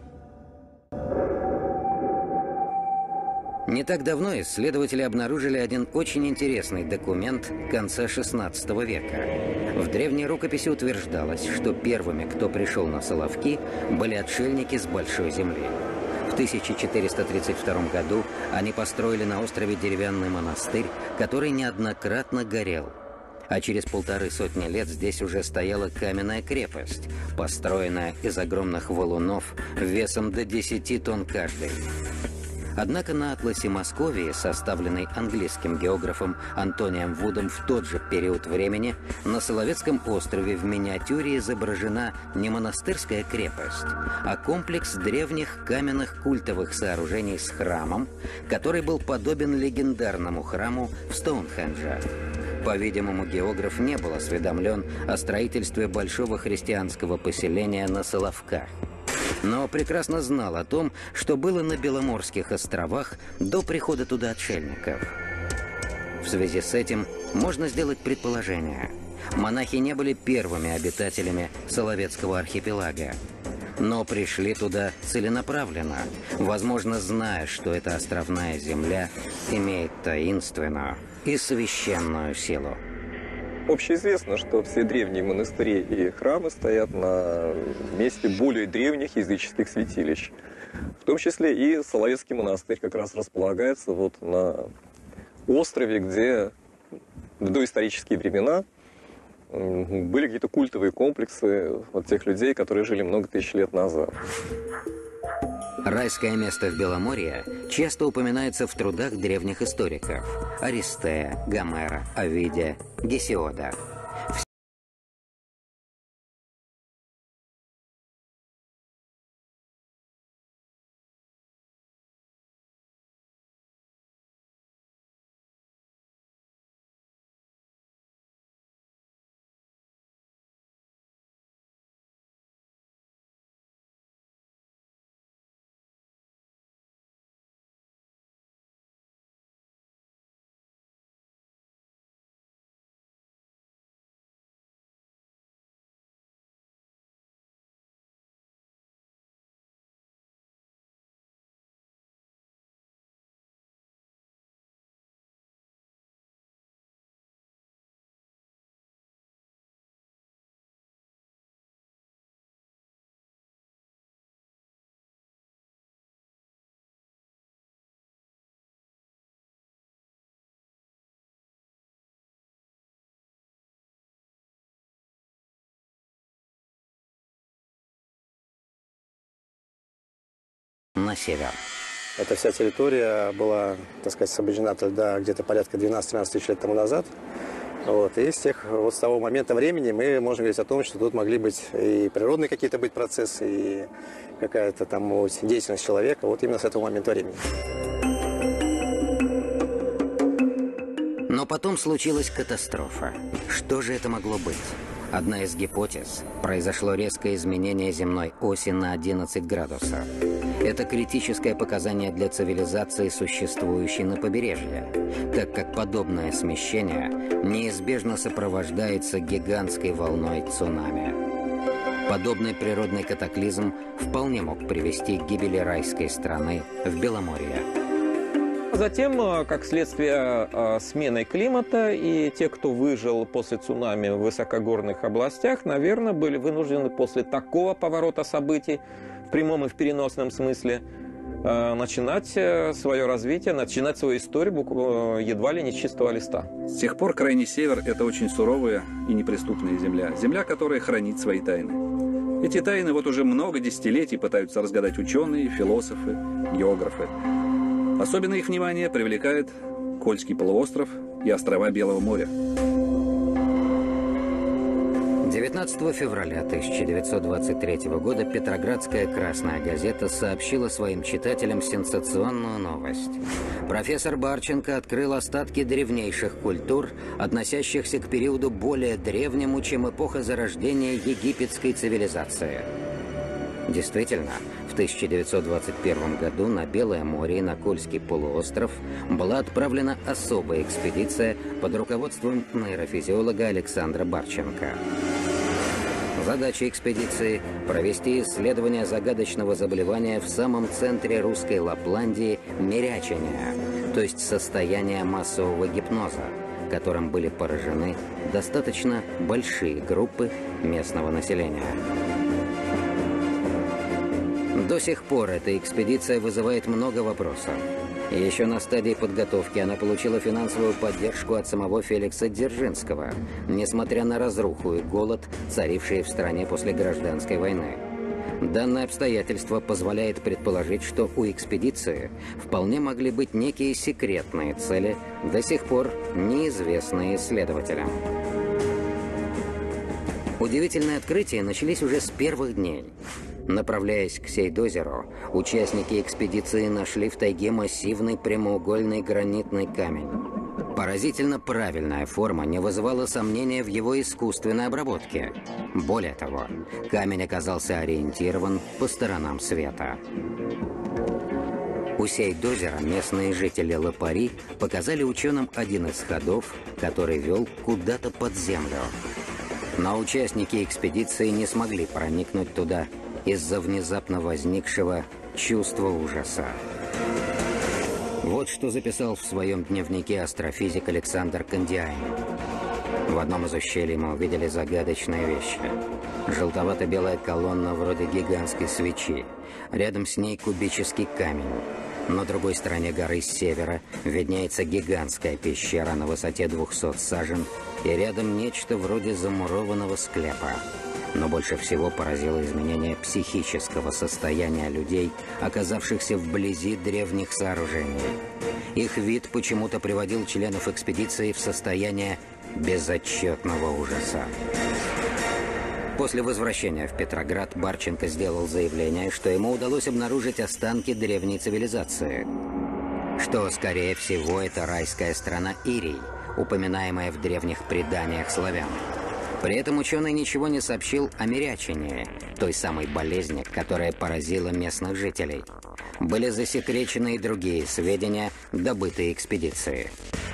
Не так давно исследователи обнаружили один очень интересный документ конца шестнадцатого века. В древней рукописи утверждалось, что первыми, кто пришел на Соловки, были отшельники с Большой Земли. В тысяча четыреста тридцать втором году они построили на острове деревянный монастырь, который неоднократно горел. А через полторы сотни лет здесь уже стояла каменная крепость, построенная из огромных валунов весом до десяти тонн каждый. Однако на атласе Московии, составленной английским географом Антонием Вудом в тот же период времени, на Соловецком острове в миниатюре изображена не монастырская крепость, а комплекс древних каменных культовых сооружений с храмом, который был подобен легендарному храму в Стоунхендже. По-видимому, географ не был осведомлен о строительстве большого христианского поселения на Соловках, но прекрасно знал о том, что было на Беломорских островах до прихода туда отшельников. В связи с этим можно сделать предположение. Монахи не были первыми обитателями Соловецкого архипелага, но пришли туда целенаправленно, возможно, зная, что эта островная земля имеет таинственную и священную силу. Общеизвестно, что все древние монастыри и храмы стоят на месте более древних языческих святилищ. В том числе и Соловецкий монастырь как раз располагается вот на острове, где в доисторические времена были какие-то культовые комплексы вот тех людей, которые жили много тысяч лет назад. Райское место в Беломорье часто упоминается в трудах древних историков – Аристея, Гомера, Овидия, Гесиода. На север. Эта вся территория была, так сказать, соблюдена тогда где-то порядка двенадцати-тринадцати тысяч лет тому назад. Вот. И с, тех, вот с того момента времени мы можем говорить о том, что тут могли быть и природные какие-то быть процессы, и какая-то там вот, деятельность человека, вот именно с этого момента времени. Но потом случилась катастрофа. Что же это могло быть? Одна из гипотез – произошло резкое изменение земной оси на одиннадцать градусов. Это критическое показание для цивилизации, существующей на побережье, так как подобное смещение неизбежно сопровождается гигантской волной цунами. Подобный природный катаклизм вполне мог привести к гибели райской страны в Беломорье. Затем, как следствие смены климата, и те, кто выжил после цунами в высокогорных областях, наверное, были вынуждены после такого поворота событий, в прямом и в переносном смысле, начинать свое развитие, начинать свою историю едва ли не с чистого листа. С тех пор Крайний Север – это очень суровая и неприступная земля. Земля, которая хранит свои тайны. Эти тайны вот уже много десятилетий пытаются разгадать ученые, философы, географы. Особенно их внимание привлекает Кольский полуостров и острова Белого моря. девятнадцатого февраля тысяча девятьсот двадцать третьего года Петроградская «Красная газета» сообщила своим читателям сенсационную новость. Профессор Барченко открыл остатки древнейших культур, относящихся к периоду более древнему, чем эпоха зарождения египетской цивилизации. Действительно, в тысяча девятьсот двадцать первом году на Белое море и на Кольский полуостров была отправлена особая экспедиция под руководством нейрофизиолога Александра Барченко. Задача экспедиции – провести исследование загадочного заболевания в самом центре русской Лапландии – мирячения, то есть состояние массового гипноза, которым были поражены достаточно большие группы местного населения. До сих пор эта экспедиция вызывает много вопросов. Еще на стадии подготовки она получила финансовую поддержку от самого Феликса Дзержинского, несмотря на разруху и голод, царившие в стране после гражданской войны. Данное обстоятельство позволяет предположить, что у экспедиции вполне могли быть некие секретные цели, до сих пор неизвестные исследователям. Удивительные открытия начались уже с первых дней. Направляясь к Сейдозеру, участники экспедиции нашли в тайге массивный прямоугольный гранитный камень. Поразительно правильная форма не вызывала сомнения в его искусственной обработке. Более того, камень оказался ориентирован по сторонам света. У Сейдозера местные жители Лопари показали ученым один из ходов, который вел куда-то под землю. Но участники экспедиции не смогли проникнуть туда из-за внезапно возникшего чувства ужаса. Вот что записал в своем дневнике астрофизик Александр Кандиайн. В одном из ущелий мы увидели загадочные вещи. Желтовато-белая колонна вроде гигантской свечи. Рядом с ней кубический камень. На другой стороне горы с севера виднеется гигантская пещера на высоте двухсот сажен, и рядом нечто вроде замурованного склепа. Но больше всего поразило изменение психического состояния людей, оказавшихся вблизи древних сооружений. Их вид почему-то приводил членов экспедиции в состояние безотчетного ужаса. После возвращения в Петроград Барченко сделал заявление, что ему удалось обнаружить останки древней цивилизации. Что, скорее всего, это райская страна Ирий, упоминаемая в древних преданиях славян. При этом ученый ничего не сообщил о мирячении, той самой болезни, которая поразила местных жителей. Были засекречены и другие сведения, добытые экспедицией.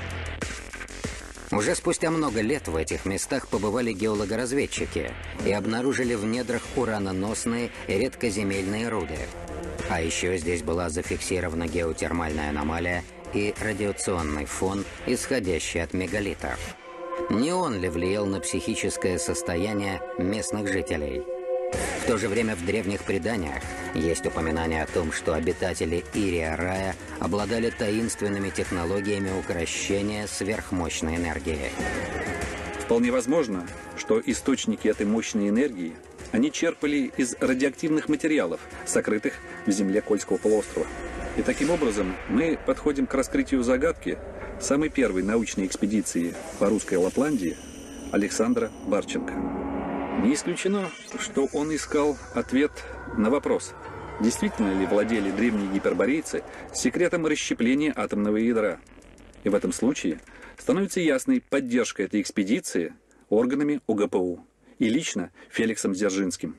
Уже спустя много лет в этих местах побывали геологоразведчики и обнаружили в недрах ураноносные и редкоземельные руды. А еще здесь была зафиксирована геотермальная аномалия и радиационный фон, исходящий от мегалитов. Не он ли влиял на психическое состояние местных жителей? В то же время в древних преданиях есть упоминание о том, что обитатели Ирия-Рая обладали таинственными технологиями укрощения сверхмощной энергии. Вполне возможно, что источники этой мощной энергии они черпали из радиоактивных материалов, сокрытых в земле Кольского полуострова. И таким образом мы подходим к раскрытию загадки самой первой научной экспедиции по русской Лапландии Александра Барченко. Не исключено, что он искал ответ на вопрос, действительно ли владели древние гиперборейцы секретом расщепления атомного ядра. И в этом случае становится ясной поддержка этой экспедиции органами о гэ пэ у и лично Феликсом Дзержинским.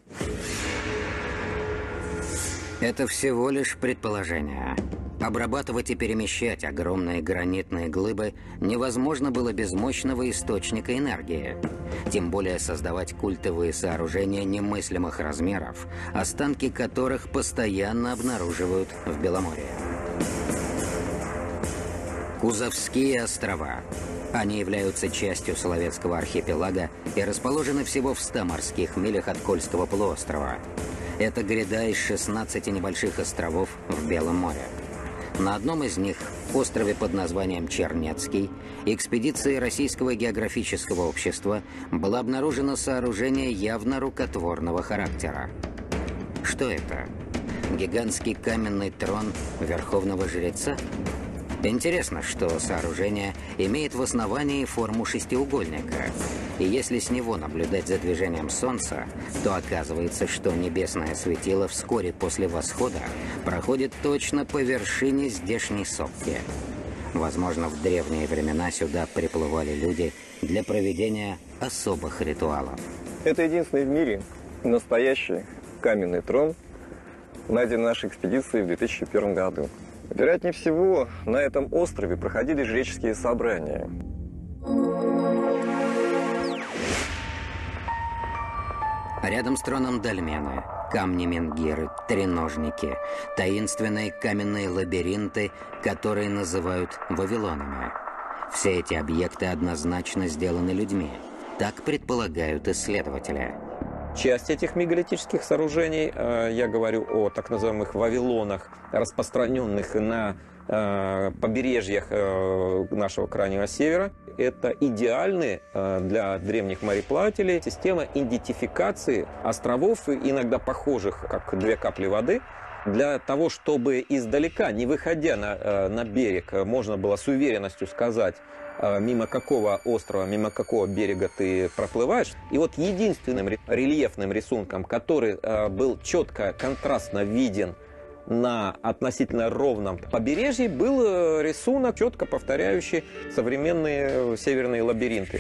Это всего лишь предположение. Обрабатывать и перемещать огромные гранитные глыбы невозможно было без мощного источника энергии. Тем более создавать культовые сооружения немыслимых размеров, останки которых постоянно обнаруживают в Беломорье. Кузовские острова. Они являются частью Соловецкого архипелага и расположены всего в ста морских милях от Кольского полуострова. Это гряда из шестнадцати небольших островов в Белом море. На одном из них, острове под названием Чернецкий, экспедицией Российского географического общества было обнаружено сооружение явно рукотворного характера. Что это? Гигантский каменный трон верховного жреца? Интересно, что сооружение имеет в основании форму шестиугольника. И если с него наблюдать за движением Солнца, то оказывается, что небесное светило вскоре после восхода проходит точно по вершине здешней сопки. Возможно, в древние времена сюда приплывали люди для проведения особых ритуалов. Это единственный в мире настоящий каменный трон, найденный нашей экспедицией в две тысячи первом году. Вероятнее всего, на этом острове проходили жреческие собрания. Рядом с троном дольмены, камни Менгиры, треножники, таинственные каменные лабиринты, которые называют Вавилонами. Все эти объекты однозначно сделаны людьми. Так предполагают исследователи. Часть этих мегалитических сооружений, я говорю о так называемых Вавилонах, распространенных на побережьях нашего Крайнего Севера, это идеальные для древних мореплавателей система идентификации островов, иногда похожих как две капли воды, для того, чтобы издалека, не выходя на, на берег, можно было с уверенностью сказать, мимо какого острова, мимо какого берега ты проплываешь. И вот единственным рельефным рисунком, который был четко, контрастно виден на относительно ровном побережье, был рисунок, четко повторяющий современные северные лабиринты.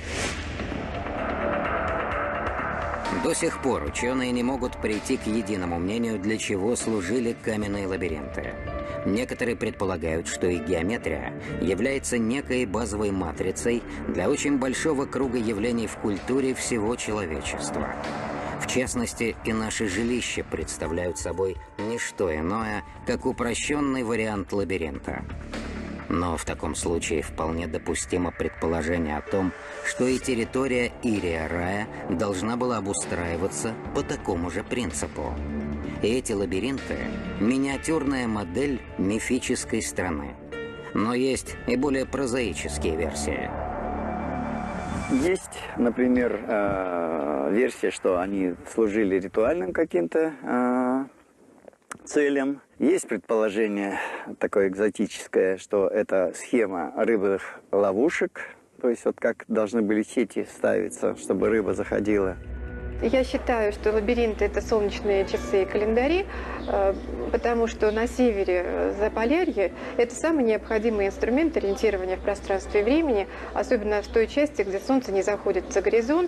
До сих пор ученые не могут прийти к единому мнению, для чего служили каменные лабиринты. Некоторые предполагают, что их геометрия является некой базовой матрицей для очень большого круга явлений в культуре всего человечества. В частности, и наши жилища представляют собой не что иное, как упрощенный вариант лабиринта. Но в таком случае вполне допустимо предположение о том, что и территория Ирия-Рая должна была обустраиваться по такому же принципу. И эти лабиринты – миниатюрная модель мифической страны. Но есть и более прозаические версии. Есть, например, версия, что они служили ритуальным каким-то целям. Есть предположение такое экзотическое, что это схема рыбных ловушек, то есть вот как должны были сети ставиться, чтобы рыба заходила. Я считаю, что лабиринты – это солнечные часы и календари, потому что на севере Заполярье – это самый необходимый инструмент ориентирования в пространстве и времени, особенно в той части, где солнце не заходит за горизонт.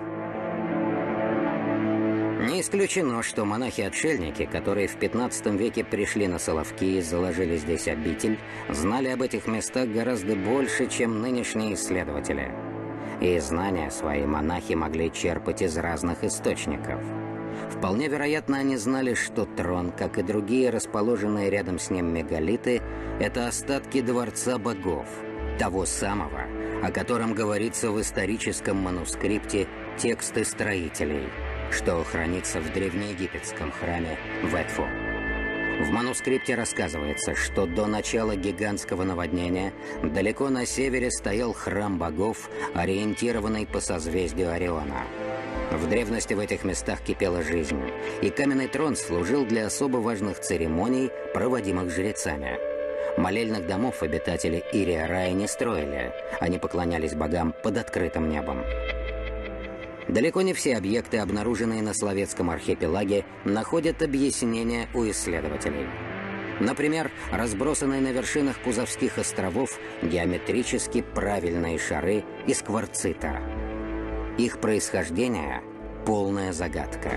Не исключено, что монахи-отшельники, которые в пятнадцатом веке пришли на Соловки и заложили здесь обитель, знали об этих местах гораздо больше, чем нынешние исследователи. И знания свои монахи могли черпать из разных источников. Вполне вероятно, они знали, что трон, как и другие расположенные рядом с ним мегалиты, это остатки дворца богов, того самого, о котором говорится в историческом манускрипте «Тексты строителей», что хранится в древнеегипетском храме в Эдфу. В манускрипте рассказывается, что до начала гигантского наводнения далеко на севере стоял храм богов, ориентированный по созвездию Ориона. В древности в этих местах кипела жизнь, и каменный трон служил для особо важных церемоний, проводимых жрецами. Молельных домов обитатели Ирия-Рая не строили, они поклонялись богам под открытым небом. Далеко не все объекты, обнаруженные на Словецком архипелаге, находят объяснение у исследователей. Например, разбросанные на вершинах Кузовских островов геометрически правильные шары из кварцита. Их происхождение – полная загадка.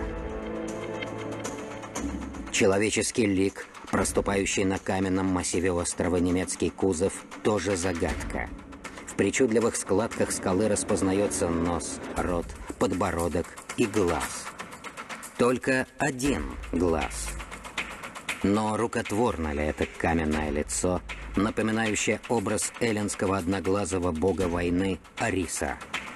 Человеческий лик, проступающий на каменном массиве острова немецкий кузов, тоже загадка. В причудливых складках скалы распознается нос, рот, подбородок и глаз. Только один глаз. Но рукотворно ли это каменное лицо, напоминающее образ эллинского одноглазого бога войны Ариса?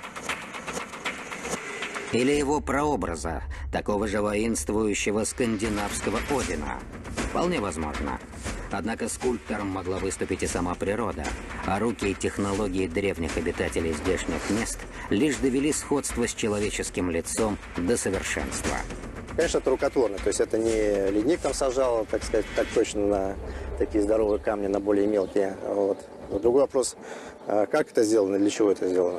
Или его прообраза, такого же воинствующего скандинавского Одина? Вполне возможно. Однако скульптором могла выступить и сама природа, а руки и технологии древних обитателей здешних мест лишь довели сходство с человеческим лицом до совершенства. Конечно, это рукотворно, то есть это не ледник там сажал, так сказать, так точно на такие здоровые камни, на более мелкие. Вот. Но другой вопрос, как это сделано, для чего это сделано?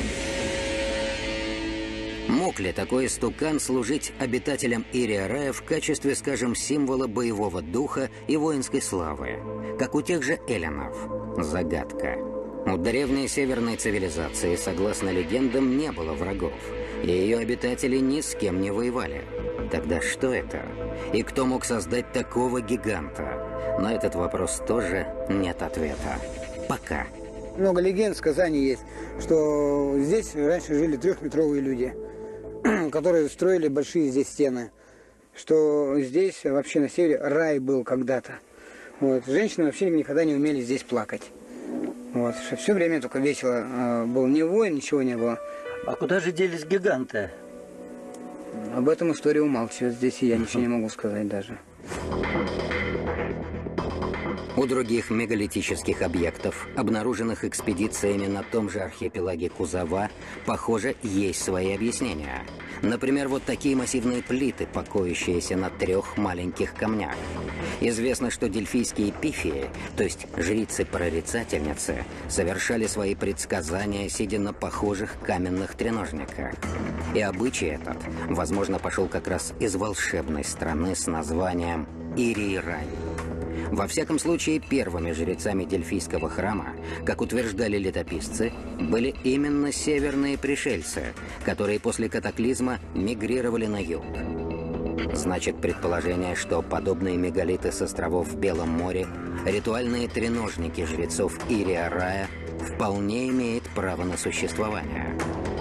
Мог ли такой истукан служить обитателям Ирия-рая в качестве, скажем, символа боевого духа и воинской славы, как у тех же эллинов? Загадка. У древней северной цивилизации, согласно легендам, не было врагов, и ее обитатели ни с кем не воевали. Тогда что это? И кто мог создать такого гиганта? На этот вопрос тоже нет ответа. Пока. Много легенд, сказаний есть, что здесь раньше жили трехметровые люди, которые строили большие здесь стены, что здесь вообще на севере рай был когда-то. Вот. Женщины вообще никогда не умели здесь плакать. Вот. Что все время только весело. Был не войн, ничего не было. А куда же делись гиганты? Об этом история умалчивает. Здесь и я ничего не могу сказать даже. У других мегалитических объектов, обнаруженных экспедициями на том же архипелаге Кузова, похоже, есть свои объяснения. Например, вот такие массивные плиты, покоящиеся на трех маленьких камнях. Известно, что дельфийские пифии, то есть жрицы-прорицательницы, совершали свои предсказания, сидя на похожих каменных треножниках. И обычай этот, возможно, пошел как раз из волшебной страны с названием Ирий-рай. Во всяком случае, первыми жрецами Дельфийского храма, как утверждали летописцы, были именно северные пришельцы, которые после катаклизма мигрировали на юг. Значит, предположение, что подобные мегалиты с островов в Белом море, ритуальные треножники жрецов Ирия-рая, вполне имеет право на существование.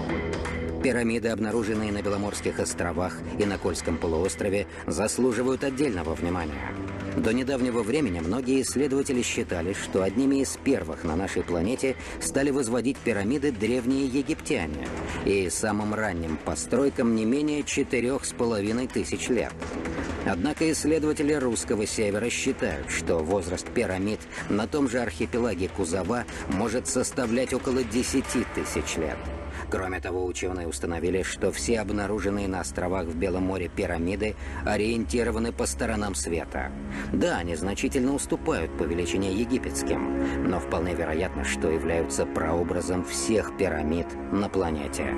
Пирамиды, обнаруженные на Беломорских островах и на Кольском полуострове, заслуживают отдельного внимания. До недавнего времени многие исследователи считали, что одними из первых на нашей планете стали возводить пирамиды древние египтяне, и самым ранним постройкам не менее четырех с половиной тысяч лет. Однако исследователи русского севера считают, что возраст пирамид на том же архипелаге Кузова может составлять около десяти тысяч лет. Кроме того, ученые установили, что все обнаруженные на островах в Белом море пирамиды ориентированы по сторонам света. Да, они значительно уступают по величине египетским, но вполне вероятно, что являются прообразом всех пирамид на планете.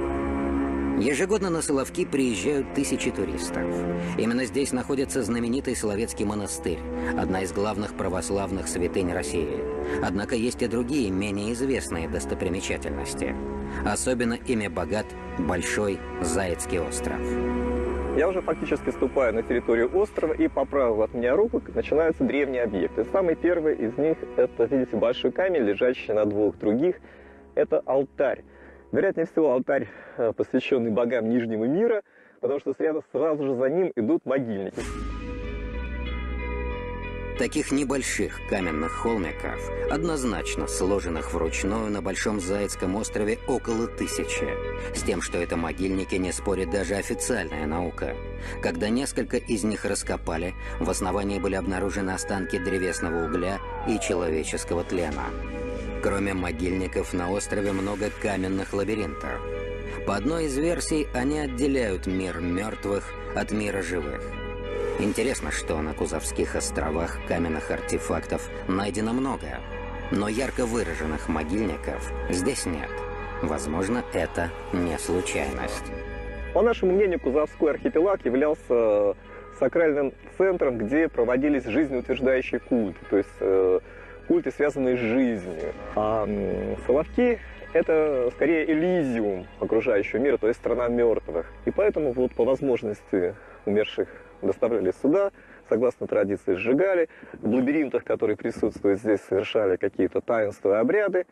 Ежегодно на Соловки приезжают тысячи туристов. Именно здесь находится знаменитый Соловецкий монастырь, одна из главных православных святынь России. Однако есть и другие, менее известные достопримечательности. Особенно ими богат Большой Заецкий остров. Я уже фактически ступаю на территорию острова, и по правую от меня руку начинаются древние объекты. Самый первый из них – это, видите, большой камень, лежащий на двух других. Это алтарь. Вероятнее всего, алтарь, посвященный богам Нижнего мира, потому что сразу, сразу же за ним идут могильники. Таких небольших каменных холмиков, однозначно сложенных вручную на Большом Заецком острове, около тысячи. С тем, что это могильники, не спорит даже официальная наука. Когда несколько из них раскопали, в основании были обнаружены останки древесного угля и человеческого тлена. Кроме могильников, на острове много каменных лабиринтов. По одной из версий, они отделяют мир мертвых от мира живых. Интересно, что на Кузовских островах каменных артефактов найдено много, но ярко выраженных могильников здесь нет. Возможно, это не случайность. По нашему мнению, Кузовской архипелаг являлся сакральным центром, где проводились жизнеутверждающие культы, то есть э, культы, связанные с жизнью. А э, Соловки – это скорее элизиум окружающего мира, то есть страна мертвых. И поэтому вот по возможности умерших доставляли сюда, согласно традиции сжигали. В лабиринтах, которые присутствуют здесь, совершали какие-то таинства и обряды.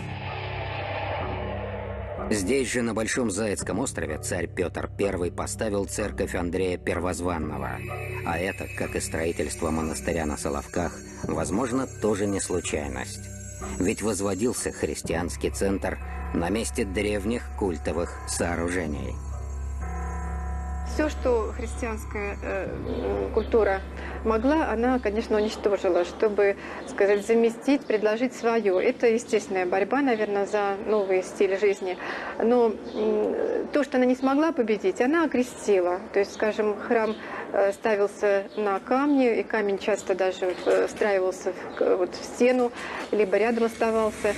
Здесь же, на Большом Заецком острове, царь Петр Первый поставил церковь Андрея Первозванного. А это, как и строительство монастыря на Соловках, возможно, тоже не случайность. Ведь возводился христианский центр на месте древних культовых сооружений. Все, что христианская э, культура могла, она, конечно, уничтожила, чтобы, сказать, заместить, предложить свое. Это естественная борьба, наверное, за новый стиль жизни. Но то, что она не смогла победить, она окрестила. То есть, скажем, храм ставился на камне, и камень часто даже встраивался в, вот, в стену, либо рядом оставался.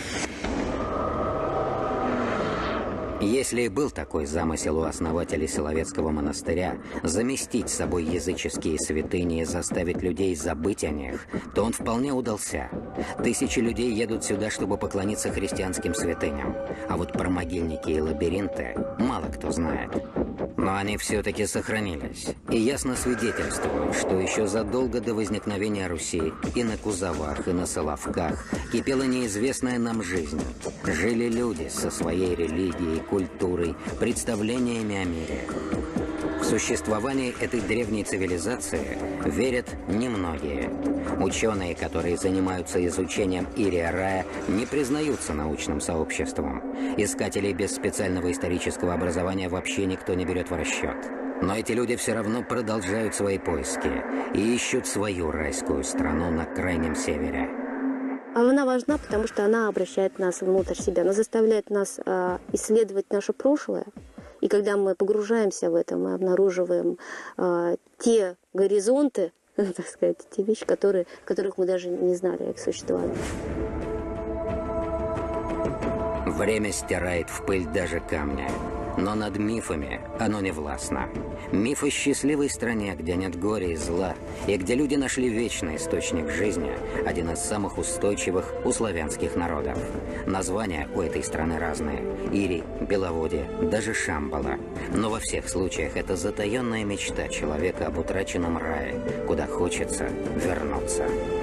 Если и был такой замысел у основателей Соловецкого монастыря заместить собой языческие святыни и заставить людей забыть о них, то он вполне удался. Тысячи людей едут сюда, чтобы поклониться христианским святыням. А вот про могильники и лабиринты мало кто знает. Но они все-таки сохранились. И ясно свидетельствуют, что еще задолго до возникновения Руси и на Кузовах, и на Соловках кипела неизвестная нам жизнь. Жили люди со своей религией, культурой, представлениями о мире. В существование этой древней цивилизации верят немногие. Ученые, которые занимаются изучением Ирия Рая, не признаются научным сообществом. Искателей без специального исторического образования вообще никто не берет в расчет. Но эти люди все равно продолжают свои поиски и ищут свою райскую страну на крайнем севере. Она важна, потому что она обращает нас внутрь себя, она заставляет нас э, исследовать наше прошлое. И когда мы погружаемся в это, мы обнаруживаем э, те горизонты, так сказать, те вещи, которые, которых мы даже не знали о их существовании. Время стирает в пыль даже камня. Но над мифами оно не властно. Миф о счастливой стране, где нет горя и зла, и где люди нашли вечный источник жизни, один из самых устойчивых у славянских народов. Названия у этой страны разные. Ирий, Беловодье, даже Шамбала. Но во всех случаях это затаенная мечта человека об утраченном рае, куда хочется вернуться.